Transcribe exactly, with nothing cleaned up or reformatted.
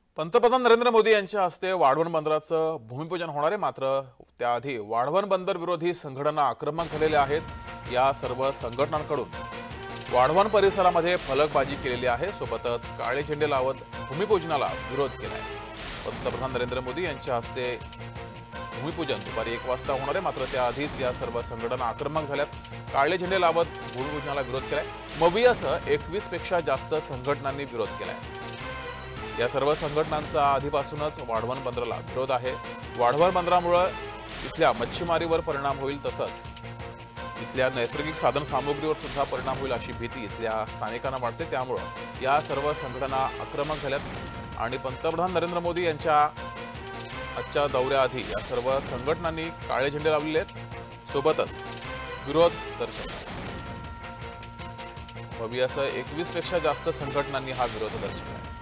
पंतप्रधान नरेंद्र मोदी यांच्या हस्ते वाढवण बंदराचं भूमिपूजन होणार आहे। मात्र त्याआधी वाढवण बंदर विरोधी संघटना आक्रमक झालेल्या आहेत। या सर्व संघटनांकडून वाढवण परिसरामध्ये फलकबाजी केलेली आहे। सोबतच काळे झेंडे लावत भूमिपूजनाला विरोध केलाय। पंतप्रधान नरेंद्र मोदी यांच्या हस्ते भूमिपूजन दुपारी एक वाजता होणार आहे। मात्र त्याआधीच या सर्व संघटना आक्रमक झाल्यात। काळे झेंडे लावत भूमिपूजनाला विरोध केलाय। मवियासह एकवीस पेक्षा जास्त संघटनांनी विरोध केलाय। या सर्व संघटनांचा आधीपासूनच वाढवण बंदराला विरोध आहे। वाढवण बंदरामुळे इथल्या मच्छीमारीवर परिणाम होईल, तसंच इथल्या नैसर्गिक साधन सामुग्रीवर सुद्धा परिणाम होईल अशी भीती इथल्या स्थानिकांना वाटते। त्यामुळे या सर्व संघटना आक्रमक झाल्यात आणि पंतप्रधान नरेंद्र मोदी यांच्या आजच्या दौऱ्याआधी या सर्व संघटनांनी काळे झेंडे लावलेले आहेत। सोबतच विरोध दर्शवला। मवियासह एकवीस पेक्षा जास्त संघटनांनी हा विरोध दर्शवला।